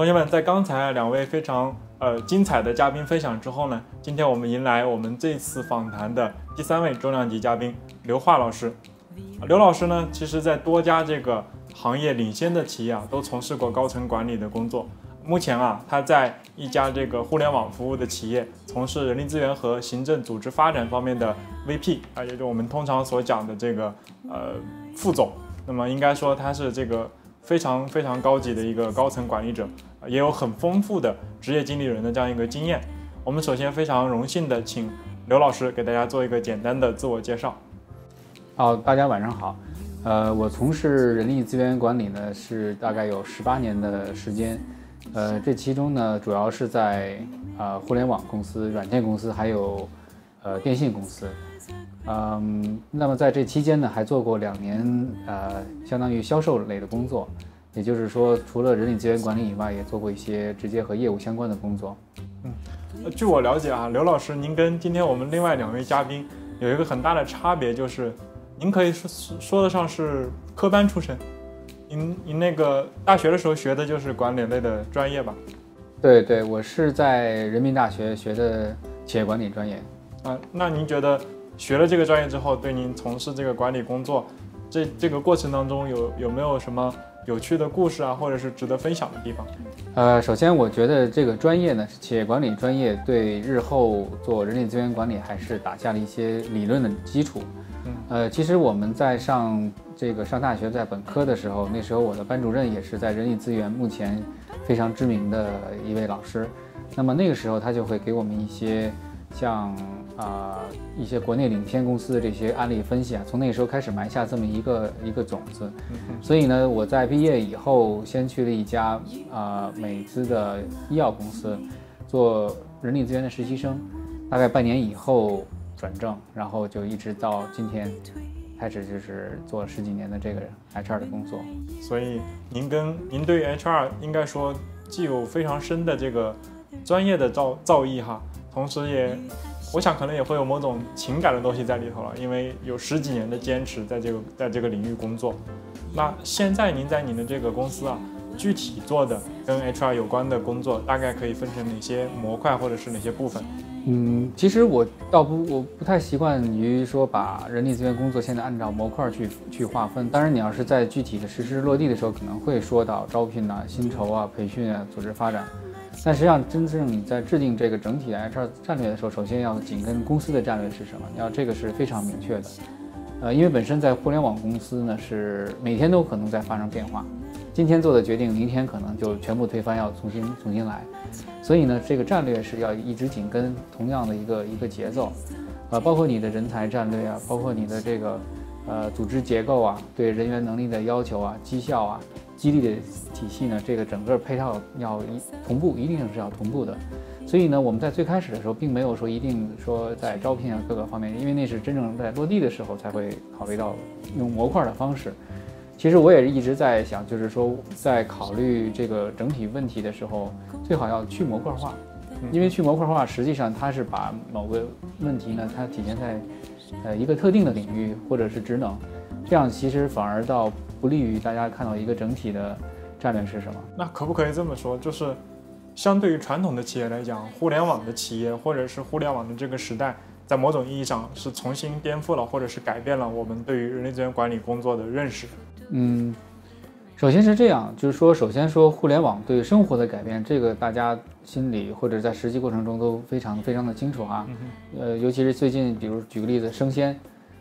同学们，在刚才两位非常精彩的嘉宾分享之后呢，今天我们迎来我们这次访谈的第3位重量级嘉宾刘化老师。刘老师呢，其实在多家这个行业领先的企业都从事过高层管理的工作。目前他在一家这个互联网服务的企业从事人力资源和行政组织发展方面的 VP 也就是我们通常所讲的这个副总。那么应该说他是这个非常非常高级的一个高层管理者，也有很丰富的职业经理人的这样一个经验。我们首先非常荣幸的请刘老师给大家做一个简单的自我介绍。 好，大家晚上好。我从事人力资源管理呢是大概有18年的时间。这其中呢主要是在互联网公司、软件公司还有电信公司。那么在这期间呢，还做过2年相当于销售类的工作，也就是说，除了人力资源管理以外，也做过一些直接和业务相关的工作。 据我了解刘老师，您跟今天我们另外2位嘉宾有一个很大的差别，就是您可以说得上是科班出身。您那个大学的时候学的就是管理类的专业吧？对， 我是在人民大学学的企业管理专业。 那您觉得学了这个专业之后，对您从事这个管理工作这个过程当中有没有什么有趣的故事或者是值得分享的地方？ 首先我觉得这个专业呢，企业管理专业对日后做人力资源管理还是打下了一些理论的基础。其实我们在上大学，在本科的时候，那时候我的班主任也是在人力资源目前非常知名的一位老师。那么那个时候他就会给我们一些像一些国内领先公司的这些案例分析从那个时候开始埋下这么一个种子。所以呢，我在毕业以后先去了一家美资的医药公司做人力资源的实习生，大概半年以后转正，然后就一直到今天开始就是做了10几年的这个 HR 的工作。 所以您对 HR 应该说既有非常深的这个专业的造诣同时我想可能也会有某种情感的东西在里头了，因为有10几年的坚持在这个领域工作。那现在您在您的这个公司具体做的跟 HR 有关的工作大概可以分成哪些模块或者是哪些部分？ 其实我不太习惯于说把人力资源工作现在按照模块去划分。当然你要是在具体的实施落地的时候，可能会说到招聘薪酬培训组织发展。但实际上真正你在制定这个整体的 HR 战略的时候，首先要紧跟公司的战略是什么，这个是非常明确的。因为本身在互联网公司呢，是每天都可能在发生变化，今天做的决定明天可能就全部推翻，要重新来。所以呢，这个战略是要一直紧跟同样的一个节奏，包括你的人才战略包括你的这个组织结构对人员能力的要求绩效激励的体系呢，这个整个配套要同步，一定是要同步的。所以呢，我们在最开始的时候并没有说一定说在招聘各个方面，因为那是真正在落地的时候才会考虑到用模块的方式。其实我也一直在想，就是说在考虑这个整体问题的时候，最好要去模块化，因为去模块化实际上它是把某个问题呢，它体现在一个特定的领域或者是职能，这样其实反而倒不利于大家看到一个整体的战略是什么。 那可不可以这么说，就是相对于传统的企业来讲，互联网的企业或者是互联网的这个时代，在某种意义上是重新颠覆了或者是改变了我们对于人力资源管理工作的认识？ 首先是这样，就是说首先说互联网对生活的改变，这个大家心里或者在实际过程中都非常非常的清楚尤其是最近比如举个例子，生鲜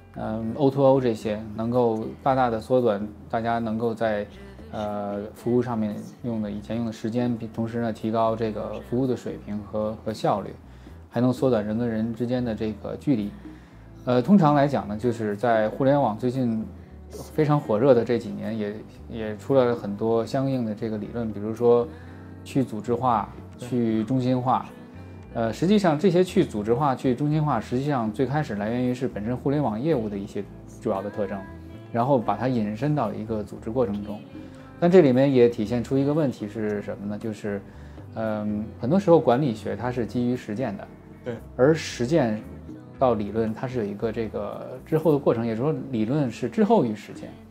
O2O 这些能够大大的缩短大家能够在服务上面以前用的时间，同时呢提高这个服务的水平和效率，还能缩短人跟人之间的这个距离。通常来讲呢，就是在互联网最近非常火热的这几年也出来了很多相应的这个理论，比如说去组织化、去中心化。实际上这些去组织化、去中心化，实际上最开始来源于是本身互联网业务的一些主要的特征，然后把它引申到一个组织过程中。但这里面也体现出一个问题是什么呢？就是很多时候管理学它是基于实践的， 对， 而实践到理论它是有一个这个之后的过程，也就是说理论是滞后于实践。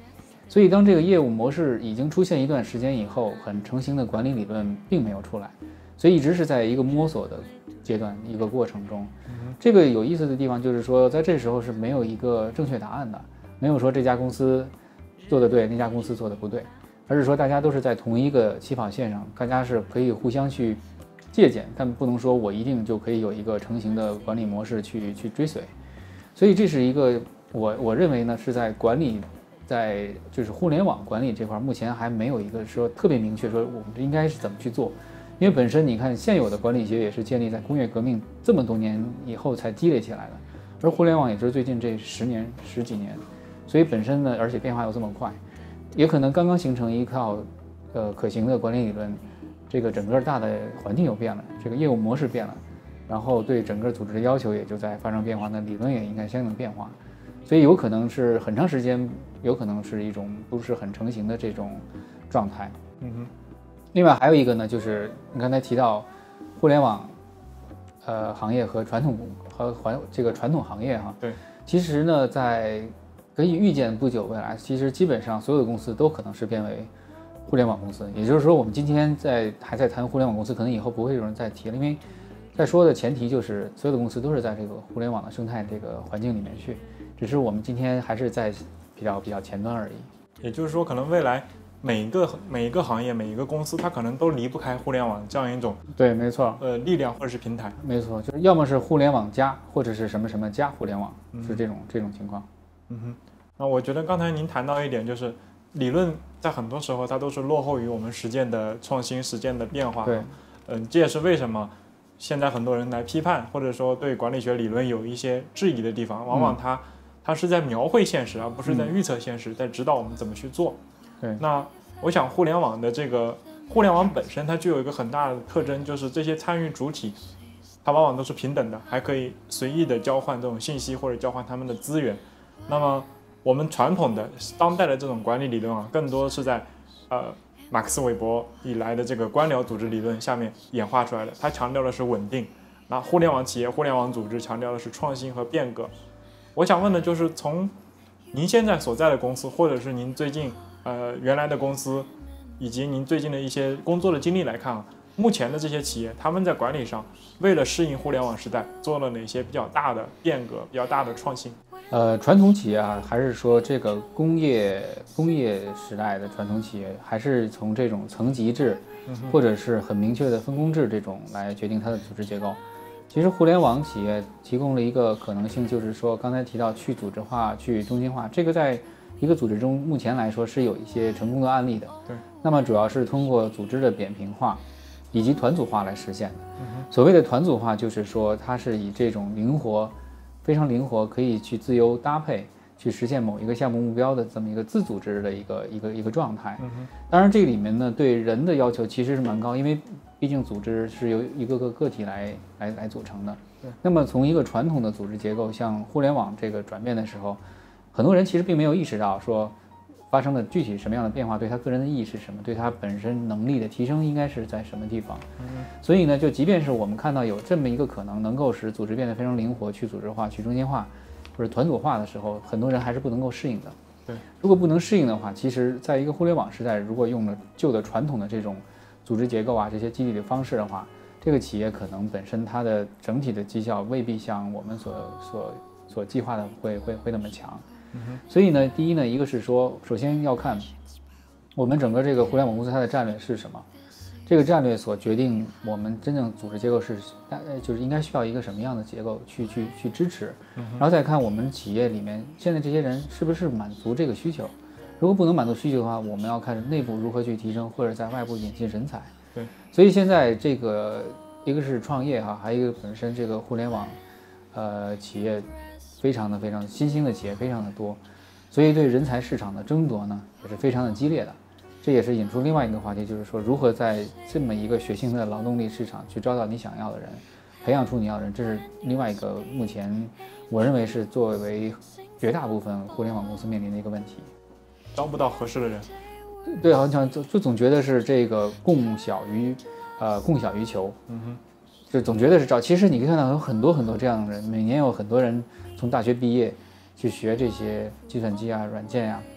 所以当这个业务模式已经出现一段时间以后，很成型的管理理论并没有出来，所以一直是在一个摸索的阶段，一个过程中。这个有意思的地方就是说，在这时候是没有一个正确答案的，没有说这家公司做得对，那家公司做得不对，而是说大家都是在同一个起跑线上，大家是可以互相去借鉴，但不能说我一定就可以有一个成型的管理模式去追随。所以这是一个我认为呢是在管理，在就是互联网管理这块，目前还没有一个说特别明确说我们应该是怎么去做。因为本身你看现有的管理学也是建立在工业革命这么多年以后才积累起来的，而互联网也就是最近这十几年，所以本身呢，而且变化又这么快，也可能刚刚形成一套可行的管理理论，这个整个大的环境又变了，这个业务模式变了，然后对整个组织的要求也就在发生变化，那理论也应该相应变化，所以有可能是很长时间，有可能是一种不是很成型的这种状态。另外还有一个呢，就是你刚才提到互联网行业和传统行业哈， 对， 其实呢，在可以预见不久未来，其实基本上所有的公司都可能是变为互联网公司。也就是说，我们今天还在谈互联网公司，可能以后不会有人再提了，因为在说的前提就是所有的公司都是在这个互联网的生态这个环境里面去，只是我们今天还是在比较前端而已。 也就是说，可能未来每一个行业每一个公司，它可能都离不开互联网这样一种对，没错， 力量或者是平台。 没错，就是要么是互联网加，或者是什么什么加互联网，是这种情况。 那我觉得刚才您谈到一点，就是理论在很多时候它都是落後於我们实践的创新、实践的变化。 对， 这也是为什么现在很多人来批判，或者说对管理学理论有一些质疑的地方，往往它是在描绘现实，而不是在预测现实，在指导我们怎么去做。 对， 那我想互联网的这个互联网本身，它具有一个很大的特征，就是这些参与主体，它往往都是平等的，还可以随意的交换这种信息或者交换他们的资源。那么我们传统的当代的这种管理理论啊，更多是在马克思韦伯以来的这个官僚组织理论下面演化出来的，它强调的是稳定。那互联网企业、互联网组织强调的是创新和变革。我想问的就是，从您现在所在的公司，或者是您最近原来的公司，以及您最近的一些工作的经历来看啊，目前的这些企业，他们在管理上为了适应互联网时代，做了哪些比较大的变革、比较大的创新？ 传统企业啊，还是说这个工业时代的传统企业，还是从这种层级制，或者是很明确的分工制这种来决定它的组织结构。其实互联网企业提供了一个可能性，就是说刚才提到去组织化、去中心化，这个在一个组织中目前来说是有一些成功的案例的。 对， 那么主要是通过组织的扁平化以及团组化来实现的。所谓的团组化，就是说它是以这种非常灵活，可以去自由搭配，去实现某一个项目目标的这么一个自组织的一个状态。当然这里面呢，对人的要求其实是蛮高，因为毕竟组织是由一个个体来组成的。那么从一个传统的组织结构向互联网这个转变的时候，很多人其实并没有意识到说发生的具体什么样的变化，对他个人的意义是什么，对他本身能力的提升应该是在什么地方。所以呢，就即便是我们看到有这么一个可能够使组织变得非常灵活、去组织化、去中心化或者团组化的时候，很多人还是不能够适应的。 对， 如果不能适应的话，其实在一个互联网时代，如果用了旧的传统的这种组织结构啊，这些激励的方式的话，这个企业可能本身它的整体的绩效未必像我们所计划的会那么强。所以呢，第一呢，一个是说，首先要看我们整个这个互联网公司它的战略是什么，这个战略所决定我们真正组织结构是就是应该需要一个什么样的结构去支持，然后再看我们企业里面现在这些人是不是满足这个需求。如果不能满足需求的话，我们要看内部如何去提升，或者在外部引进人才。 对， 所以现在这个一个是创业哈，还有一个本身这个互联网企业非常新兴的企业非常的多，所以对人才市场的争夺呢也是非常的激烈的。这也是引出另外一个话题，就是说如何在这么一个血腥的劳动力市场去招到你想要的人，培养出你要的人，这是另外一个目前我认为是作为绝大部分互联网公司面临的一个问题。 招不到合适的人。 对，好像就总觉得是这个供小于求。就总觉得是招。其实你可以看到有很多这样的人，每年有很多人从大学毕业去学这些计算机啊、软件啊，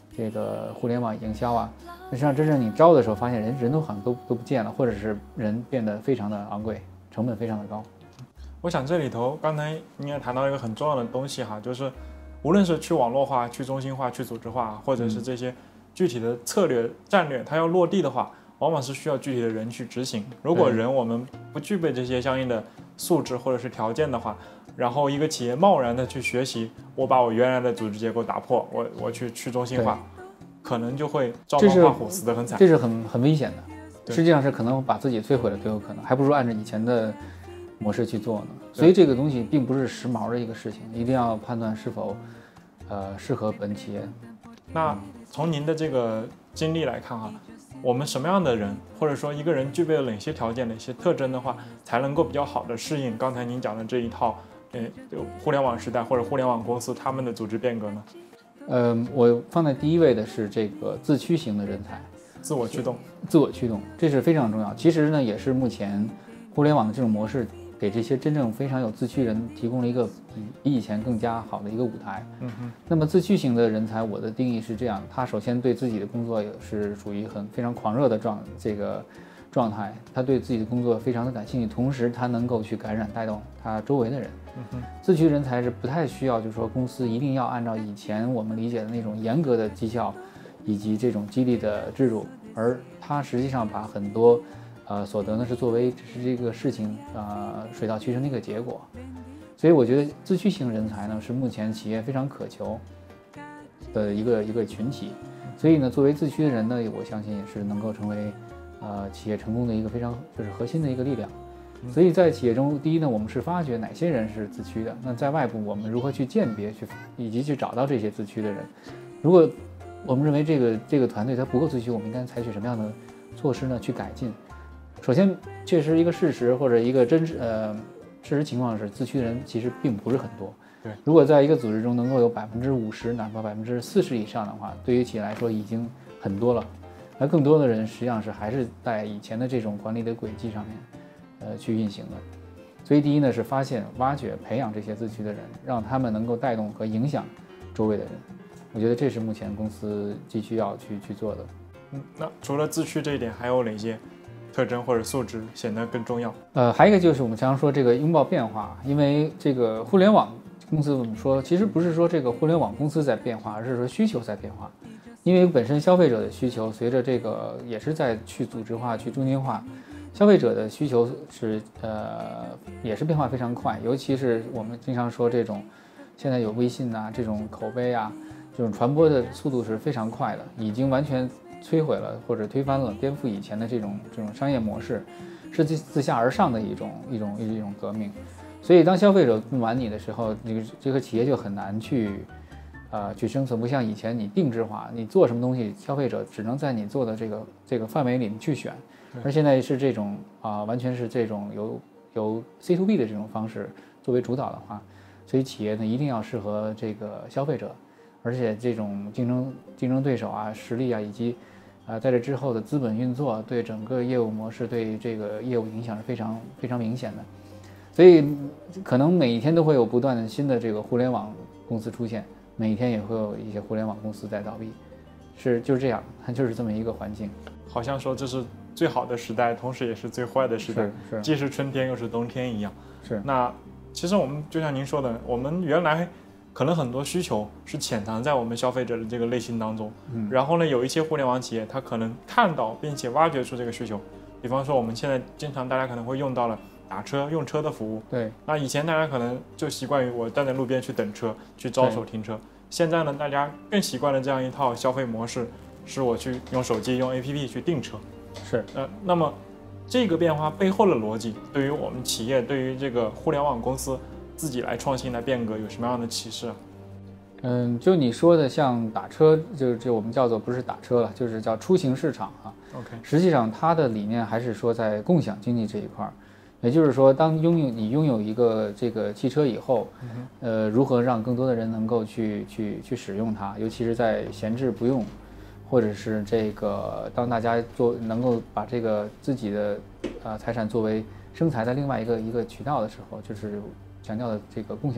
这个互联网营销啊，实际上真正你招的时候，发现人都好像都不见了，或者是人变得非常的昂贵，成本非常的高。 我想这里头刚才应该谈到一个很重要的东西哈，就是无论是去网络化、去中心化、去组织化，或者是这些具体的策略战略，它要落地的话，往往是需要具体的人去执行。如果人我们不具备这些相应的素质或者是条件的话，然后一个企业贸然的去学习，我把我原来的组织结构打破，我去中心化，可能就会照猫画虎，死得很惨。 这是很危险的，实际上是可能把自己摧毁了都有可能，还不如按照以前的模式去做呢。所以这个东西并不是时髦的一个事情，一定要判断是否适合本企业。 那从您的这个经历来看哈，我们什么样的人，或者说一个人具备了哪些条件、哪些特征的话，才能够比较好的适应刚才您讲的这一套，互联网时代或者互联网公司他们的组织变革呢？ 我放在第一位的是这个自驱型的人才， 自我驱动， 这是非常重要。其实呢，也是目前互联网的这种模式，给这些真正非常有自驱人提供了一个比以前更加好的一个舞台。那么自驱型的人才，我的定义是这样：他首先对自己的工作也是属于非常狂热的状态，他对自己的工作非常的感兴趣，同时他能够去感染带动他周围的人。自驱人才是不太需要，就是说公司一定要按照以前我们理解的那种严格的绩效以及这种激励的制度，而他实际上把很多所得呢是作为只是这个事情水到渠成的一个结果。所以我觉得自驱型人才呢是目前企业非常渴求的一个群体。所以呢，作为自驱的人呢，我相信也是能够成为企业成功的一个非常就是核心的一个力量。所以在企业中，第一呢，我们是发掘哪些人是自驱的；那在外部，我们如何去鉴别以及去找到这些自驱的人？如果我们认为这个团队它不够自驱，我们应该采取什么样的措施呢？去改进。首先，确实一个事实或者一个事实情况是，自驱的人其实并不是很多。 对， 如果在一个组织中能够有50%，哪怕40%以上的话，对于企业来说已经很多了。而更多的人实际上是还是在以前的这种管理的轨迹上面。去运行的。所以第一呢是发现、挖掘、培养这些自驱的人，让他们能够带动和影响周围的人。我觉得这是目前公司急需要去做的。 那除了自驱这一点，还有哪些特征或者素质显得更重要？ 还有一个就是我们常说这个拥抱变化，因为这个互联网公司我们说，其实不是说这个互联网公司在变化，而是说需求在变化。因为本身消费者的需求随着这个也是在去组织化、去中心化。消费者的需求是也是变化非常快，尤其是我们经常说这种现在有微信啊，这种口碑啊，这种传播的速度是非常快的，已经完全摧毁了或者推翻了颠覆以前的这种商业模式，是自下而上的一种革命。所以当消费者不满你的时候，这个企业就很难去生存，不像以前你定制化，你做什么东西，消费者只能在你做的这个范围里面去选。而现在是这种完全是这种由 C to B 的这种方式作为主导的话，所以企业呢一定要适合这个消费者，而且这种竞争对手啊、实力啊，以及在这之后的资本运作，对整个业务模式、对这个业务影响是非常非常明显的。所以可能每一天都会有不断的新的这个互联网公司出现，每一天也会有一些互联网公司在倒闭，就是这样，它就是这么一个环境。 好像说这是最好的时代，同时也是最坏的时代，既是春天又是冬天一样。 是。 那其实我们就像您说的，我们原来可能很多需求是潜藏在我们消费者的这个内心当中，然后呢，有一些互联网企业它可能看到并且挖掘出这个需求。比方说我们现在经常大家可能会用到了打车用车的服务。 对。 那以前大家可能就习惯于我站在路边去等车，去招手停车。现在呢，大家更习惯了这样一套消费模式，是我去用手机用 APP 去订车。 是。 那么这个变化背后的逻辑，对于我们企业，对于这个互联网公司自己来创新来变革，有什么样的启示啊？ 就你说的像打车，就我们叫做不是打车了，就是叫出行市场啊。 OK。 实际上它的理念还是说在共享经济这一块儿，也就是说，当你拥有一个这个汽车以后，如何让更多的人能够去使用它，尤其是在闲置不用，或者是这个当大家能够把这个自己的财产作为生财的另外一个渠道的时候，就是强调的这个共享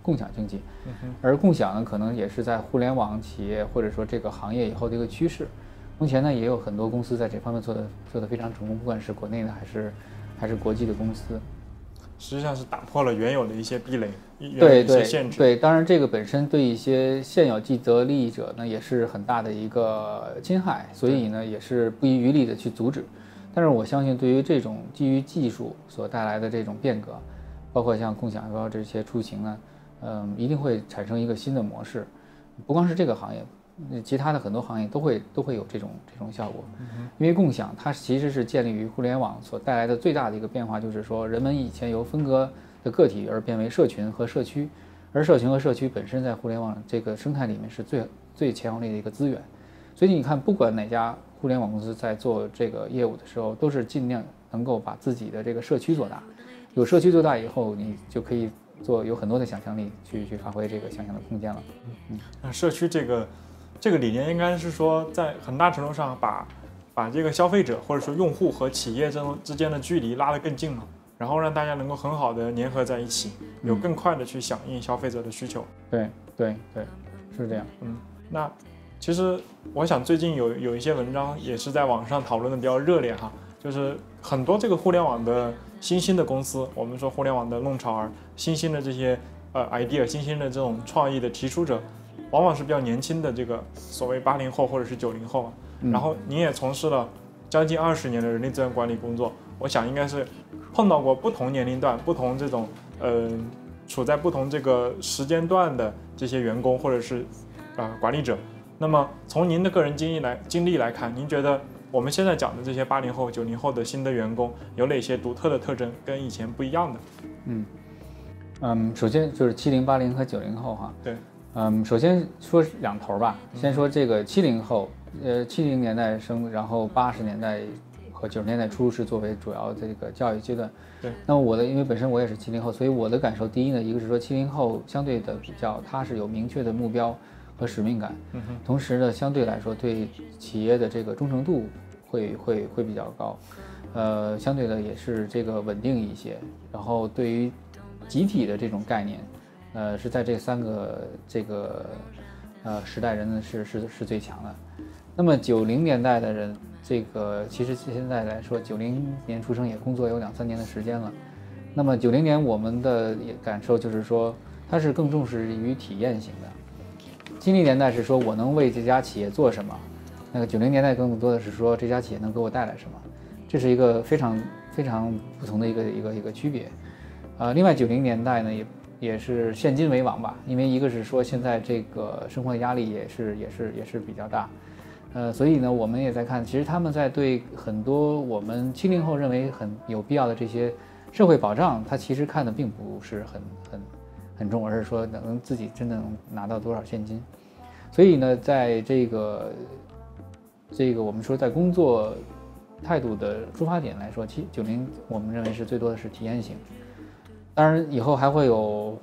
共享经济，而共享呢，可能也是在互联网企业或者说这个行业以后的一个趋势。目前呢，也有很多公司在这方面做得非常成功，不管是国内的还是国际的公司。 实际上是打破了原有的一些壁垒， 对一些限制。 对，当然这个本身对一些现有既得利益者呢，也是很大的一个侵害，所以呢，也是不遗余力的去阻止。但是我相信，对于这种基于技术所带来的这种变革，包括像共享包括这些出行呢，一定会产生一个新的模式。不光是这个行业，其他的很多行业都会有这种效果。因为共享它其实是建立于互联网所带来的最大的一个变化，就是说人们以前由分割的个体而变为社群和社区，而社群和社区本身在互联网这个生态里面是最强有力的一个资源。所以你看，不管哪家互联网公司在做这个业务的时候，都是尽量能够把自己的这个社区做大。有社区做大以后，你就可以有很多的想象力去发挥这个想象的空间了。 社区这个理念应该是说，在很大程度上把这个消费者或者说用户和企业之间的距离拉得更近了，然后让大家能够很好的粘合在一起，有更快的去响应消费者的需求。 对，是这样。 那其实我想最近有一些文章也是在网上讨论的比较热烈哈，就是很多这个互联网的新兴的公司，我们说互联网的弄潮儿，新兴的这些idea， 新兴的这种创意的提出者，往往是比较年轻的这个所谓80后或者是90后啊。然后您也从事了将近20年的人力资源管理工作，我想应该是碰到过不同年龄段、不同这种处在不同这个时间段的这些员工或者是管理者。那么从您的个人经历来看，您觉得我们现在讲的这些80后、90后的新的员工有哪些独特的特征跟以前不一样的？ 首先就是70、80和90后哈。 对。 首先说两头吧，先说这个70后，70年代生，然后80年代和90年代初是作为主要的这个教育阶段。 对。 那么因为本身我也是70后，所以我的感受，第一呢，一个是说70后相对的比较，它是有明确的目标和使命感，同时呢，相对来说对企业的这个忠诚度会比较高，相对的也是这个稳定一些，然后对于集体的这种概念，是在这3个这个时代人呢是最强的。那么90年代的人，这个其实现在来说，90年出生也工作有2-3年的时间了。那么90年我们的感受就是说，它是更重视于体验型的。70年代是说我能为这家企业做什么，那个90年代更多的是说这家企业能给我带来什么，这是一个非常不同的一个区别。另外90年代呢也是现金为王吧，因为一个是说现在这个生活的压力也是比较大，所以呢我们也在看，其实他们在对很多我们70后认为很有必要的这些社会保障，他其实看的并不是很重，而是说能自己真的能拿到多少现金。所以呢，在这个我们说在工作态度的出发点来说，90我们认为是最多的是体验型。当然以后还会有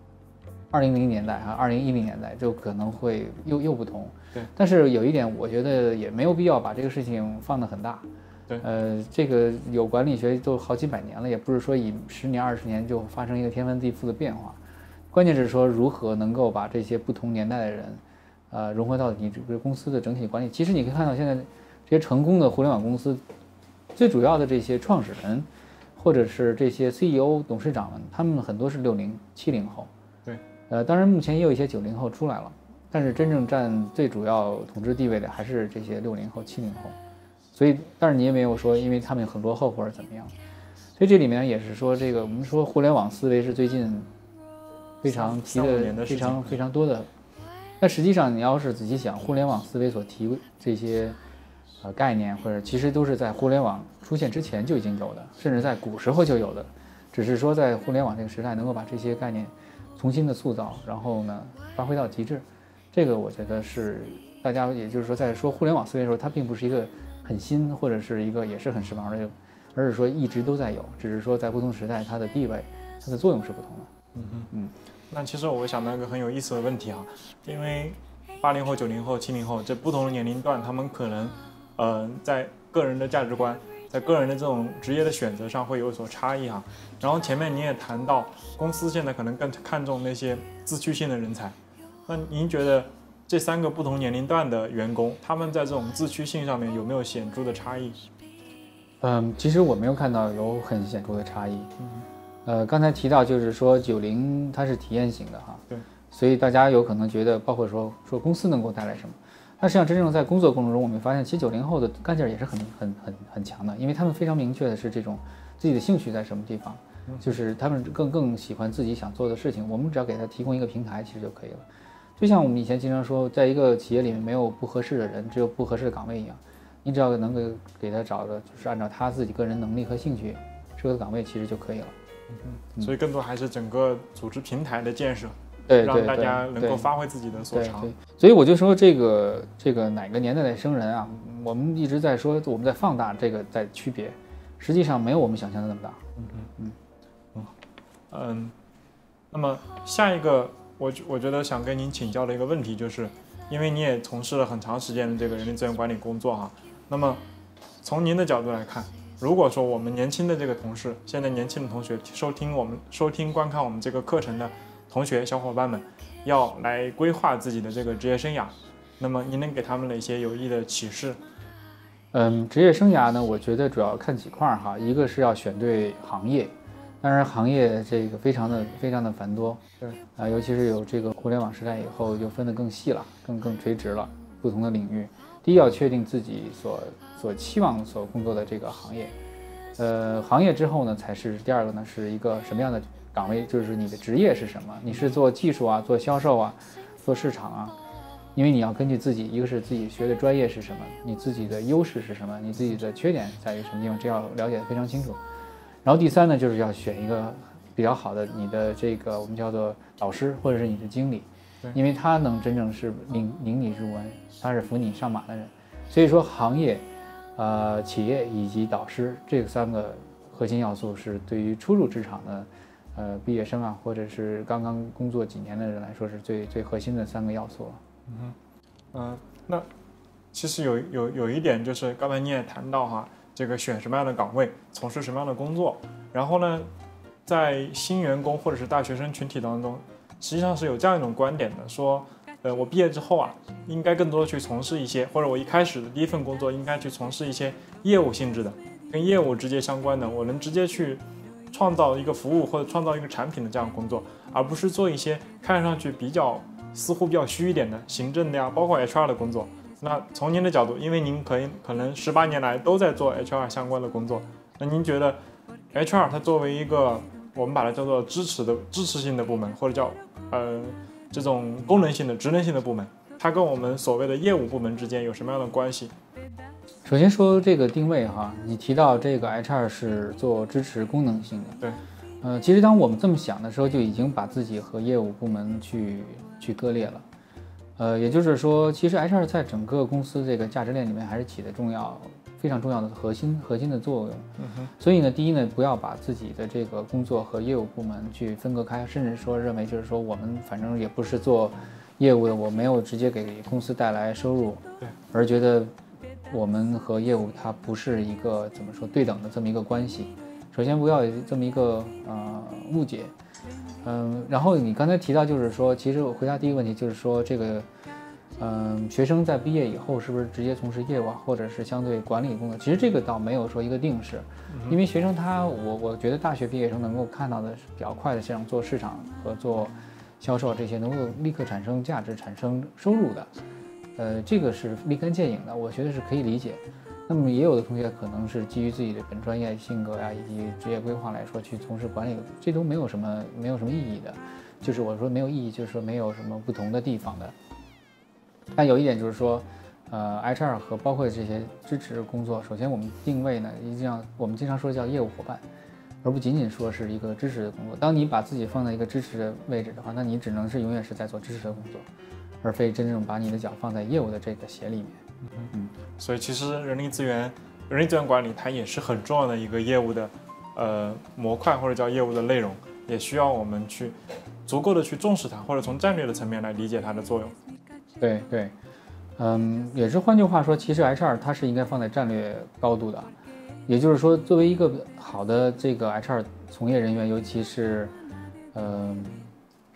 2000年代2010年代就可能会又不同。 对。 但是有一点，我觉得也没有必要把这个事情放得很大。 对。 这个有管理学都好几百年了，也不是说以10年20年就发生一个天翻地覆的变化。关键是说如何能够把这些不同年代的人，融合到你这个公司的整体管理。其实你可以看到现在这些成功的互联网公司，最主要的这些创始人，或者是这些 CEO 董事长们，他们很多是60、70后。 对。 当然目前也有一些90后出来了，但是真正占最主要统治地位的还是这些60后、70后。所以，但是你也没有说因为他们很落后或者怎么样。所以这里面也是说，这个我们说互联网思维是最近非常提的非常多的。但实际上你要是仔细想，互联网思维所提这些概念，或者其实都是在互联网出现之前就已经有的，甚至在古时候就有的，只是说在互联网这个时代能够把这些概念重新的塑造，然后呢发挥到极致。这个我觉得是大家也就是说在说互联网思维的时候，它并不是一个很新或者是一个也是很时髦的，而是说一直都在有，只是说在不同时代它的地位它的作用是不同的。 那其实我想到一个很有意思的问题因为80后、90后、70后这不同的年龄段，他们可能在个人的价值观，在个人的这种职业的选择上会有所差异然后前面你也谈到，公司现在可能更看重那些自驱性的人才。那您觉得这3个不同年龄段的员工，他们在这种自驱性上面有没有显著的差异？ 其实我没有看到有很显著的差异。刚才提到就是说90它是体验型的哈， 对， 所以大家有可能觉得，包括说公司能够带来什么，但实际上真正在工作过程中，我们发现其实90后的干劲儿也是很强的，因为他们非常明确的是这种自己的兴趣在什么地方，就是他们更喜欢自己想做的事情，我们只要给他提供一个平台，其实就可以了。就像我们以前经常说，在一个企业里面没有不合适的人，只有不合适的岗位一样，你只要能给他找的，就是按照他自己个人能力和兴趣适合的岗位，其实就可以了。 所以更多还是整个组织平台的建设， 对， 让大家能够发挥自己的所长。 对，所以我就说这个哪个年代的生人啊，我们一直在说我们在放大这个在区别，实际上没有我们想象的那么大。 那么下一个我觉得想跟您请教的一个问题，就是因为你也从事了很长时间的这个人力资源管理工作哈，那么从您的角度来看，如果说我们年轻的这个同事，现在年轻的同学收听观看我们这个课程的同学小伙伴们，要来规划自己的这个职业生涯，那么您能给他们哪些有益的启示？ 职业生涯呢，我觉得主要看几块哈，一个是要选对行业，当然行业这个非常的繁多， 对尤其是有这个互联网时代以后，就分得更细了，更垂直了，不同的领域。第一，要确定自己所期望所工作的这个行业，行业之后呢，才是第二个呢，是一个什么样的岗位，就是你的职业是什么？你是做技术啊，做销售啊，做市场啊？因为你要根据自己，一个是自己学的专业是什么，你自己的优势是什么，你自己的缺点在于什么地方，这要了解得非常清楚。然后第三呢，就是要选一个比较好的你的这个我们叫做导师或者是你的经理，因为他能真正是领你入门，他是扶你上马的人。所以说行业、企业以及导师这3个核心要素是对于初入职场的毕业生啊，或者是刚刚工作几年的人来说是最核心的3个要素了。 那其实有一点就是刚才你也谈到哈，这个选什么样的岗位，从事什么样的工作，然后呢，在新员工或者是大学生群体当中，实际上是有这样一种观点的，说我毕业之后啊，应该更多的去从事一些，或者我一开始的第一份工作应该去从事一些业务性质的，跟业务直接相关的，我能直接去创造一个服务或者创造一个产品的这样工作，而不是做一些看上去似乎比较虚一点的行政的呀，包括 HR 的工作。那从您的角度，因为您可能18年来都在做 HR 相关的工作，那您觉得 HR 它作为一个我们把它叫做支持性的部门，或者叫这种功能性的职能性的部门，它跟我们所谓的业务部门之间有什么样的关系？ 首先说这个定位哈，你提到这个 HR 是做支持功能性的， 对， 其实当我们这么想的时候，就已经把自己和业务部门去割裂了。也就是说，其实 HR 在整个公司这个价值链里面还是起的非常重要的核心的作用。所以呢，第一呢，不要把自己的这个工作和业务部门去分割开，甚至说认为就是说我们反正也不是做业务的，我没有直接给公司带来收入， 对， 而觉得我们和业务它不是一个怎么说对等的这么一个关系。首先不要有这么一个误解。然后你刚才提到就是说，其实我回答第一个问题就是说这个学生在毕业以后是不是直接从事业务啊，或者是相对管理工作？其实这个倒没有说一个定式，因为学生我觉得大学毕业生能够看到的是比较快的，像做市场和做销售这些能够立刻产生价值、产生收入的，这个是立竿见影的，我觉得是可以理解。那么也有的同学可能是基于自己的本专业性格呀，以及职业规划来说去从事管理，这都没有什么意义的。就是我说没有意义，就是说没有什么不同的地方的。但有一点就是说，HR 和包括这些支持工作，首先我们定位呢，一定要我们经常说叫业务伙伴，而不仅仅说是一个支持的工作。当你把自己放在一个支持的位置的话，那你只能是永远是在做支持的工作，而非真正把你的脚放在业务的这个鞋里面。 所以其实人力资源管理它也是很重要的一个业务的模块或者叫业务的内容，也需要我们去足够的去重视它，或者从战略的层面来理解它的作用。 对，也是换句话说，其实 HR 它是应该放在战略高度的，也就是说，作为一个好的这个 HR 从业人员，尤其是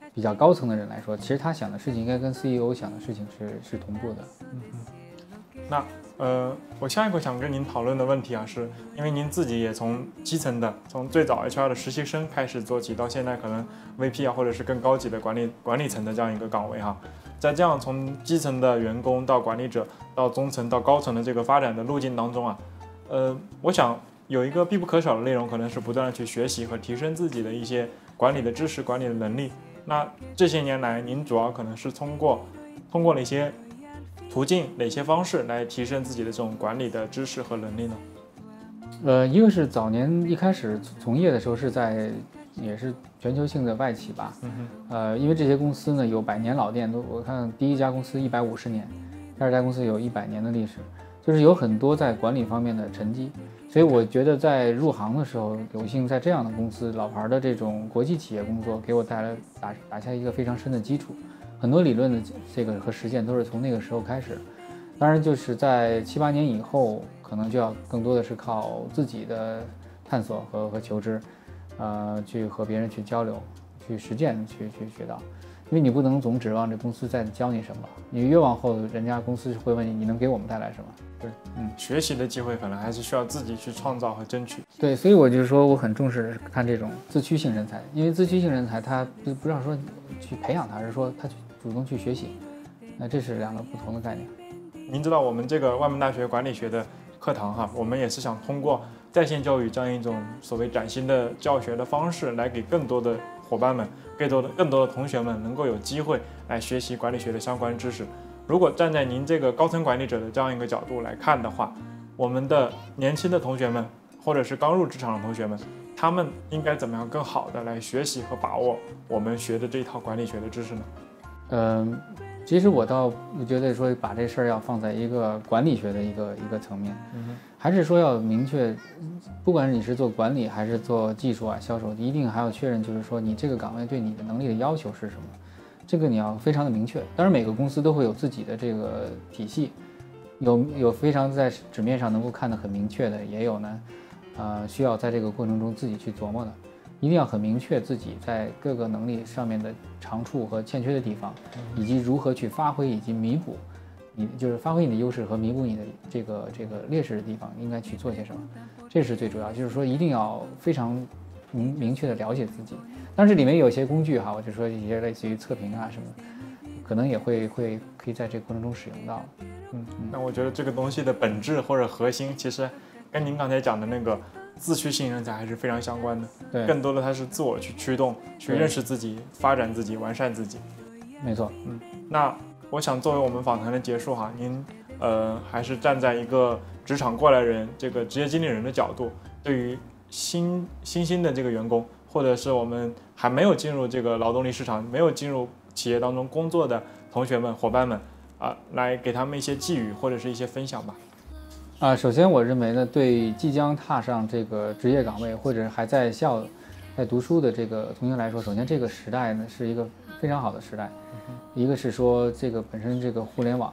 比较高层的人来说，其实他想的事情应该跟 CEO 想的事情是同步的。 那我下一个想跟您讨论的问题啊，是因为您自己也从基层的，从最早 HR 的实习生开始做起，到现在可能 VP 啊，或者是更高级的管理层的这样一个岗位哈，在这样从基层的员工到管理者到中层到高层的这个发展的路径当中啊，我想有一个必不可少的内容，可能是不断的去学习和提升自己的一些管理的知识、管理的能力。那这些年来，您主要可能是通过哪些途径、哪些方式来提升自己的这种管理的知识和能力呢？ 一个是早年一开始从业的时候也是全球性的外企吧，因为这些公司呢有100年老店，我看第一家公司150年，第二家公司有100年的历史，就是有很多在管理方面的沉积。所以我觉得在入行的时候，有幸在这样的公司老牌的这种国际企业工作，给我带来打下一个非常深的基础。很多理论的这个和实践都是从那个时候开始。当然就是在7、8年以后，可能就要更多的是靠自己的探索和求知，去和别人去交流，去实践，去学到。因为你不能总指望这公司在教你什么，你越往后，人家公司会问你能给我们带来什么。 对，学习的机会可能还是需要自己去创造和争取。 对，所以我就说我很重视看这种自驱性人才，因为自驱性人才他不是说去培养他，而是说他主动去学习，那这是2个不同的概念。 您知道我们这个外蒙大学管理学的课堂哈，我们也是想通过在线教育这样一种所谓崭新的教学的方式，来给更多的伙伴们、更多的同学们能够有机会来学习管理学的相关知识。如果站在您这个高层管理者的这样一个角度来看的话，我们的年轻的同学们，或者是刚入职场的同学们，他们应该怎么样更好的来学习和把握我们学的这一套管理学的知识呢？ 其实我倒不觉得说把这事儿要放在一个管理学的一个层面，还是说要明确，不管你是做管理还是做技术啊、销售，一定还要确认，就是说你这个岗位对你的能力的要求是什么，这个你要非常的明确。当然每个公司都会有自己的这个体系，有非常在纸面上能够看得很明确的，也有呢，需要在这个过程中自己去琢磨的。一定要很明确自己在各个能力上面的长处和欠缺的地方，以及如何去发挥以及弥补，你就是发挥你的优势和弥补你的这个劣势的地方，应该去做些什么，这是最主要。就是说一定要非常明确的了解自己。但是里面有一些工具哈，我就说一些类似于测评啊什么，可能也可以在这个过程中使用到。 那我觉得这个东西的本质或者核心，其实跟您刚才讲的那个自驱性人才还是非常相关的。 对， 更多的它是自我去驱动，去认识自己，发展自己，完善自己。 没错。 那我想作为我们访谈的结束哈，您还是站在一个职场过来人，这个职业经理人的角度，对于新兴的这个员工，或者是我们还没有进入这个劳动力市场、没有进入企业当中工作的同学们、伙伴们来给他们一些寄语或者是一些分享吧。 首先我认为呢，对即将踏上这个职业岗位或者还在读书的这个同学来说，首先这个时代呢是一个非常好的时代。一个是说这个本身这个互联网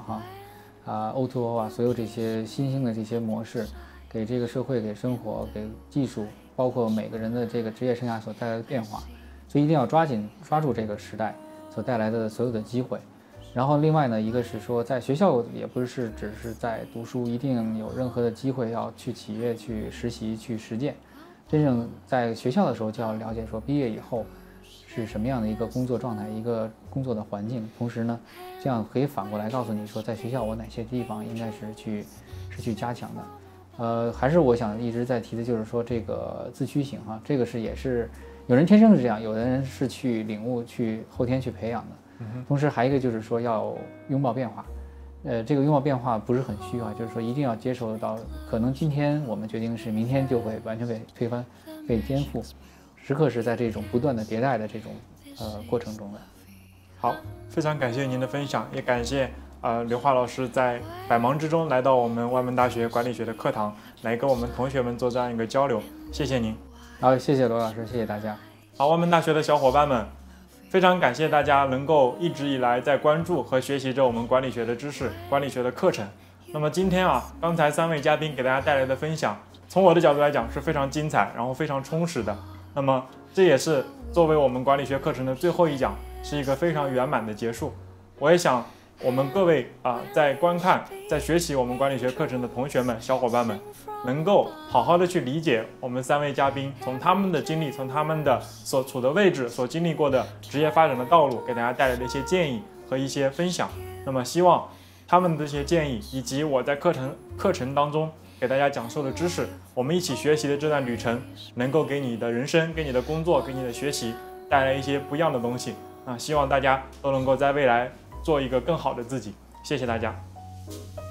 O2O 啊，所有这些新兴的这些模式，给这个社会、给生活、给技术，包括每个人的这个职业生涯所带来的变化，所以一定要抓住这个时代所带来的所有的机会。然后另外呢，一个是说在学校也不是只是在读书，一定有任何的机会要去企业去实习去实践。真正在学校的时候就要了解说毕业以后是什么样的一个工作状态，一个工作的环境。同时呢，这样可以反过来告诉你说，在学校我哪些地方应该是去加强的。还是我想一直在提的就是说这个自驱型这个也是有人天生是这样，有的人是去领悟去后天去培养的。同时还一个就是说要拥抱变化，这个拥抱变化不是很虚就是说一定要接受到，可能今天我们决定是明天就会完全被推翻、被颠覆，时刻是在这种不断的迭代的这种过程中的。 好，非常感谢您的分享，也感谢刘华老师在百忙之中来到我们外蒙大学管理学的课堂，来跟我们同学们做这样一个交流，谢谢您。 好，谢谢罗老师，谢谢大家。 好，外蒙大学的小伙伴们，非常感谢大家能够一直以来在关注和学习着我们管理学的知识、管理学的课程。那么今天刚才3位嘉宾给大家带来的分享，从我的角度来讲是非常精彩，然后非常充实的。那么这也是作为我们管理学课程的最后一讲， 是一个非常圆满的结束。我也想我们各位在观看、在学习我们管理学课程的同学们、小伙伴们，能够好好的去理解我们3位嘉宾从他们的经历、从他们的所处的位置、所经历过的职业发展的道路，给大家带来的一些建议和一些分享。那么希望他们的这些建议，以及我在课程当中给大家讲授的知识，我们一起学习的这段旅程，能够给你的人生、给你的工作、给你的学习带来一些不一样的东西。希望大家都能够在未来做一个更好的自己。谢谢大家。